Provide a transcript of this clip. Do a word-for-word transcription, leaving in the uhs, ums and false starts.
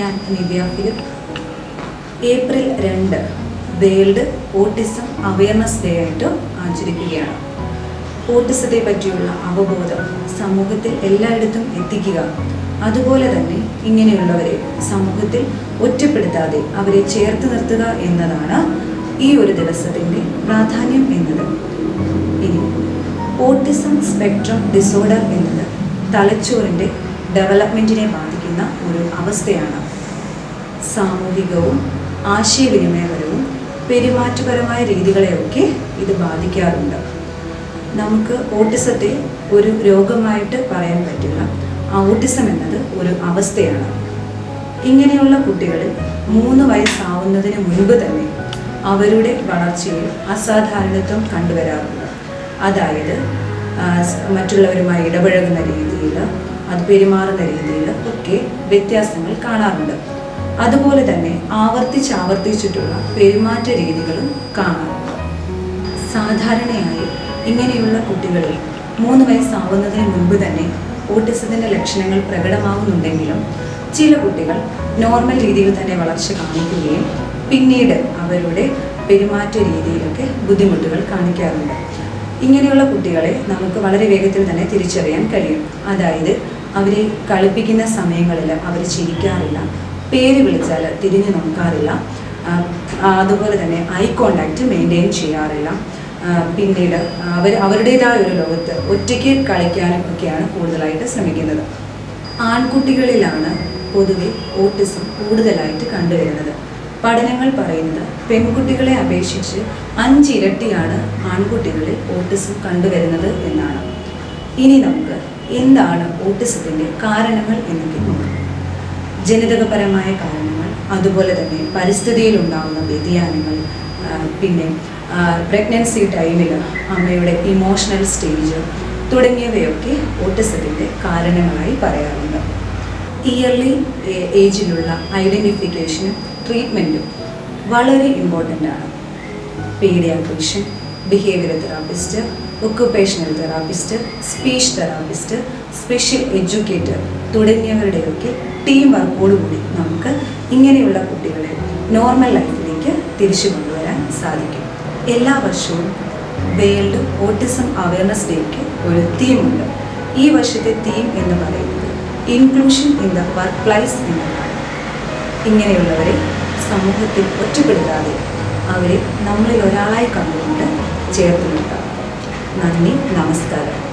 ഞാൻ നിവ്യ ഫിലിപ്പ്. ഏപ്രിൽ രണ്ട് world autism awareness day ആയിട്ട് ആചരിക്കുകയാണ്. ഓട്ടിസത്തെ പറ്റിയുള്ള അവബോധം സമൂഹത്തിൽ എല്ലായിടത്തും എത്തിക്കുക, അതുപോലെ തന്നെ ഇങ്ങനെയുള്ളവരെ സമൂഹത്തിൽ ഒറ്റപ്പെടുത്താതെ അവരെ ചേർത്ത് നിർത്തുക എന്നതാണ് ഈ ഒരു ദിവസത്തിൻ്റെ പ്രാധാന്യം എന്നത്. ഇനി ഓട്ടിസം സ്പെക്ട്രം ഡിസോർഡർ എന്നത് തലച്ചോറിൻ്റെ ഡെവലപ്മെൻറ്റിനെ ബാധിക്കുന്ന ഒരു അവസ്ഥയാണ്. സാമൂഹികവും ആശയവിനിമയപരവും പെരുമാറ്റപരമായ രീതികളെയൊക്കെ ഇത് ബാധിക്കാറുണ്ട്. നമുക്ക് ഓട്ടിസത്തെ ഒരു രോഗമായിട്ട് പറയാൻ പറ്റില്ല. ഓട്ടിസം എന്നത് ഒരു അവസ്ഥയാണ്. ഇങ്ങനെയുള്ള കുട്ടികളിൽ മൂന്ന് വയസ്സാവുന്നതിന് മുൻപ് തന്നെ അവരുടെ വളർച്ചയിൽ അസാധാരണത്വം കണ്ടുവരാറുണ്ട്. അതായത് മറ്റുള്ളവരുമായി ഇടപഴകുന്ന രീതിയിൽ, അത് പെരുമാറുന്ന രീതിയിൽ ഒക്കെ വ്യത്യാസങ്ങൾ കാണാറുണ്ട്. അതുപോലെ തന്നെ ആവർത്തിച്ച് ആവർത്തിച്ചിട്ടുള്ള പെരുമാറ്റ രീതികളും കാണാറുണ്ട്. സാധാരണയായി ഇങ്ങനെയുള്ള കുട്ടികളിൽ മൂന്ന് വയസ്സാവുന്നതിന് മുൻപ് തന്നെ ഓട്ടിസത്തിൻ്റെ ലക്ഷണങ്ങൾ പ്രകടമാവുന്നുണ്ടെങ്കിലും ചില കുട്ടികൾ നോർമൽ രീതിയിൽ തന്നെ വളർച്ച കാണിക്കുകയും പിന്നീട് അവരുടെ പെരുമാറ്റ രീതിയിലൊക്കെ ബുദ്ധിമുട്ടുകൾ കാണിക്കാറുണ്ട്. ഇങ്ങനെയുള്ള കുട്ടികളെ നമുക്ക് വളരെ വേഗത്തിൽ തന്നെ തിരിച്ചറിയാൻ കഴിയും. അതായത് അവരെ കളിപ്പിക്കുന്ന സമയങ്ങളിൽ അവർ ചിരിക്കാറില്ല, പേര് വിളിച്ചാൽ തിരിഞ്ഞു നോക്കാറില്ല, അതുപോലെ തന്നെ ഐ കോണ്ടാക്റ്റ് മെയിൻറ്റെയിൻ ചെയ്യാറില്ല. പിന്നീട് അവർ അവരുടേതായ ഒരു ലോകത്ത് ഒറ്റയ്ക്ക് കളിക്കാനും ഒക്കെയാണ് കൂടുതലായിട്ട് ശ്രമിക്കുന്നത്. ആൺകുട്ടികളിലാണ് പൊതുവെ ഓട്ടിസം കൂടുതലായിട്ട് കണ്ടുവരുന്നത്. പഠനങ്ങൾ പറയുന്നത് പെൺകുട്ടികളെ അപേക്ഷിച്ച് അഞ്ചിരട്ടിയാണ് ആൺകുട്ടികളിൽ ഓട്ടിസം കണ്ടുവരുന്നത് എന്നാണ്. ഇനി നമുക്ക് എന്താണ് ഓട്ടിസത്തിൻ്റെ കാരണങ്ങൾ എന്നൊക്കെ നോക്കാം. ജനിതകപരമായ കാരണങ്ങൾ, അതുപോലെ തന്നെ പരിസ്ഥിതിയിലുണ്ടാകുന്ന വ്യതിയാനങ്ങൾ, പിന്നെ പ്രഗ്നൻസി ടൈമിൽ അമ്മയുടെ ഇമോഷണൽ സ്റ്റേജ് തുടങ്ങിയവയൊക്കെ ഓട്ടിസത്തിൻ്റെ കാരണങ്ങളായി പറയാറുണ്ട്. ഇയർലി ഏജിലുള്ള ഐഡൻറ്റിഫിക്കേഷനും ട്രീറ്റ്മെൻറ്റും വളരെ ഇമ്പോർട്ടൻ്റ് ആണ്. Paediatrician, behaviour therapist, occupational therapist, speech therapist, special educator തുടങ്ങിയവരുടെയൊക്കെ ടീം വർക്കോടുകൂടി നമുക്ക് ഇങ്ങനെയുള്ള കുട്ടികളെ നോർമൽ ലൈഫിലേക്ക് തിരിച്ചു കൊണ്ടുവരാൻ സാധിക്കും. എല്ലാ വർഷവും വേൾഡ് ഓട്ടിസം അവയർനെസ് ഡേക്ക് ഒരു തീമുണ്ട്. ഈ വർഷത്തെ തീം എന്ന് പറയുന്നത് inclusion in the workplace എന്നതാണ്. ഇങ്ങനെയുള്ളവരെ സമൂഹത്തിൽ ഒറ്റപ്പെടുത്താതെ അവരെ നമ്മളിൽ ഒരാളായി കണ്ടുകൊണ്ട് ചേർത്ത് നിർത്താം. നന്ദി, നമസ്കാരം.